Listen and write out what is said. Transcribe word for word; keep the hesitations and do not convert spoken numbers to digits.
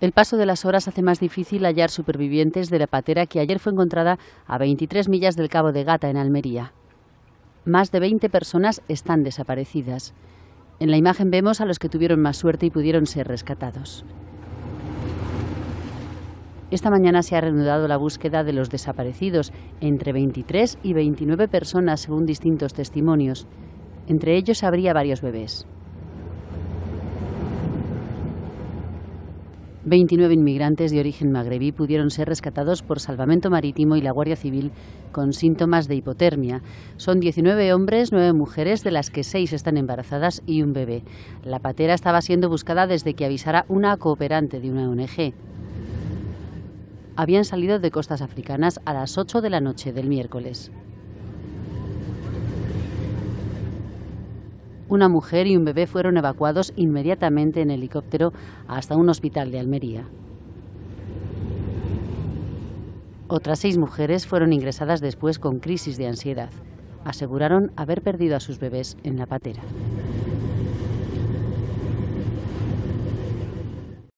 El paso de las horas hace más difícil hallar supervivientes de la patera que ayer fue encontrada a veintitrés millas del Cabo de Gata, en Almería. Más de veinte personas están desaparecidas. En la imagen vemos a los que tuvieron más suerte y pudieron ser rescatados. Esta mañana se ha reanudado la búsqueda de los desaparecidos, entre veintitrés y veintinueve personas según distintos testimonios. Entre ellos habría varios bebés. veintinueve inmigrantes de origen magrebí pudieron ser rescatados por Salvamento Marítimo y la Guardia Civil con síntomas de hipotermia. Son diecinueve hombres, nueve mujeres, de las que seis están embarazadas y un bebé. La patera estaba siendo buscada desde que avisara una cooperante de una O N G. Habían salido de costas africanas a las ocho de la noche del miércoles. Una mujer y un bebé fueron evacuados inmediatamente en helicóptero hasta un hospital de Almería. Otras seis mujeres fueron ingresadas después con crisis de ansiedad. Aseguraron haber perdido a sus bebés en la patera.